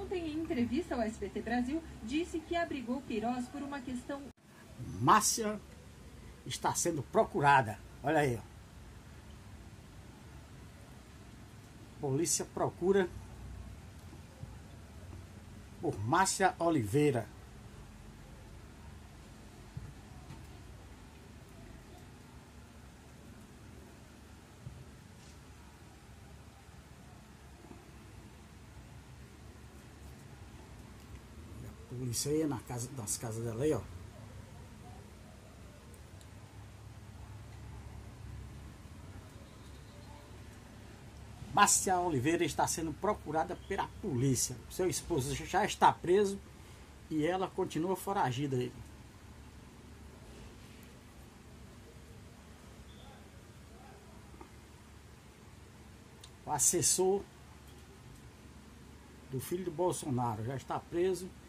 ontem, em entrevista ao SBT Brasil, disse que abrigou Queiroz por uma questão... Márcia está sendo procurada. Olha aí, ó. Polícia procura por Márcia Oliveira. A polícia aí nas casas dela aí, ó. Márcia Oliveira está sendo procurada pela polícia. Seu esposo já está preso e ela continua foragida aí. O assessor do filho do Bolsonaro já está preso